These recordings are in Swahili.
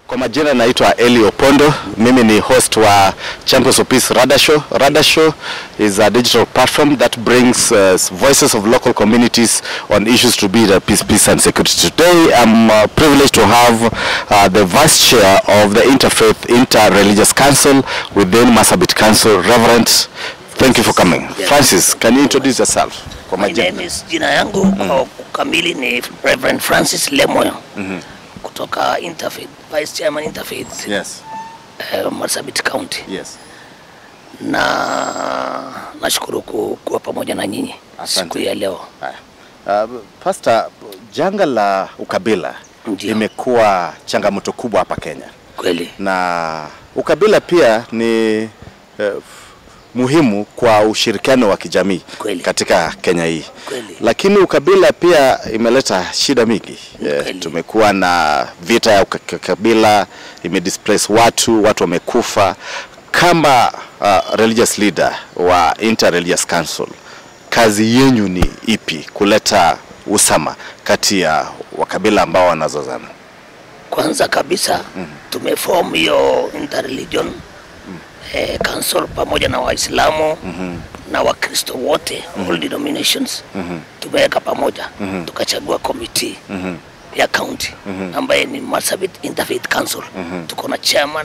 Kwa majina naitwa Eli Opondo. Mimi ni host wa Champions of Peace Radar Show. Radar Show is a digital platform that brings voices of local communities on issues to be the peace and security. Today I'm privileged to have the Vice Chair of the Interfaith Inter-Religious Council within Marsabit Council, Reverend. Thank you for coming. Yes. Francis, can you introduce yourself? My name is jina yangu kamili ni Reverend Francis Lemwemu. Kutoka Interfaith Vice Chairperson Interfaith. Yes. Marsabit County. Yes. Na nashukuru kuwa pamoja na nyinyi siku ya leo. Pastor, janga la ukabila limekuwa changamoto kubwa hapa Kenya. Kweli. Na ukabila pia ni muhimu kwa ushirikiano wa kijamii katika Kenya hii. Kweli. Lakini ukabila pia imeleta shida mingi. Tumekuwa na vita ya ukabila, imedisplace watu wamekufa. Kama religious leader wa Inter-Religious Council, kazi yenu ni ipi kuleta usama kati ya wakabila ambao wanazozana? Kwanza kabisa tumeform hiyo Inter-Religion Council pamoja na Waislamu na Wakristo wote, all denominations. Tumeweka pamoja, tukachagua committee ya county ambaye ni Marsabit Interfaith Council. Tuko na chairman,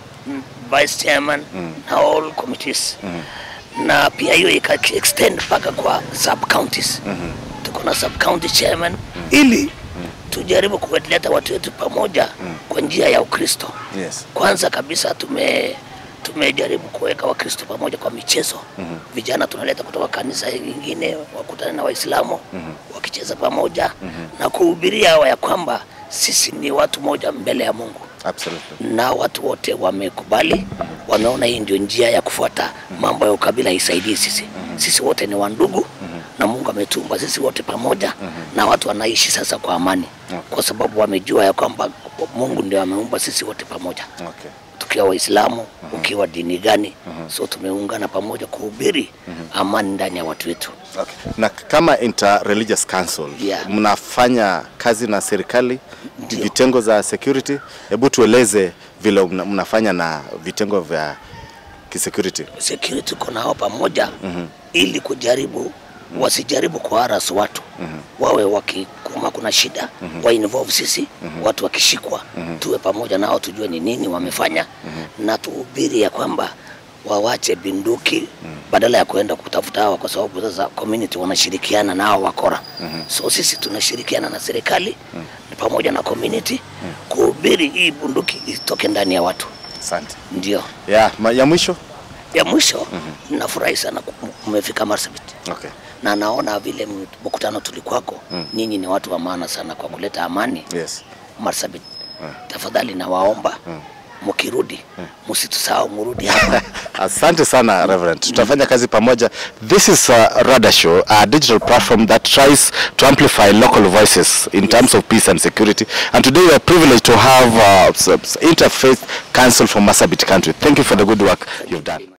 vice chairman na all committees. Na pia hiyo extend mpaka kwa sub counties. Tuko na sub county chairman ili tujaribu kuwaleta watu wetu pamoja kwa njia ya Ukristo. Yes. Kwanza kabisa tumejaribu kuweka Wakristo pamoja kwa michezo. Vijana tunaleta kutoka kanisa nyingine wakutane na Waislamu wakicheza pamoja na kuhubiria ya kwamba sisi ni watu moja mbele ya Mungu. Absolutely. Na watu wote wamekubali, wameona hii ndio njia ya kufuata. Mambo ya ukabila isaidii sisi. Sisi wote ni wandugu na Mungu ametuumba sisi wote pamoja na watu wanaishi sasa kwa amani. Kwa sababu wamejua ya kwamba Mungu ndio ameumba sisi wote pamoja. Tukiwa Waislamu, ukiwa dini gani, so tumeungana pamoja kuhubiri amani ndani ya watu wetu. Na kama Inter-Religious Council, mnafanya kazi na serikali, vitengo za security? Hebu tueleze vile mnafanya na vitengo vya kisecurity. Security kuna hao pamoja ili kujaribu wasijaribu kuharas watu. Wawe kama kuna shida wa involve sisi, watu wakishikwa tuwe pamoja nao tujue ni nini wamefanya na tuhubiri ya kwamba wawache binduki badala ya kuenda kutafuta hawa, kwa sababu sasa community wanashirikiana nao wakora. So sisi tunashirikiana na serikali pamoja na community kuhubiri hii bunduki itoke ndani ya watu. Asante. Ndio. Ya mwisho? Ya mwisho, nafurahi sana umefika Marsabit. Na naona vile mkutano tulikuwako, nyinyi ni watu wa maana sana kwa kuleta amani. Marsabit. Tafadhali na waomba mkirudi msitusahau murudi hapa. Asante sana Reverend. Tutafanya kazi pamoja. This is a Radar Show, a digital platform that tries to amplify local voices in terms of peace and security. And today we are privileged to have Interfaith Council from Marsabit Country. Thank you for the good work you've done.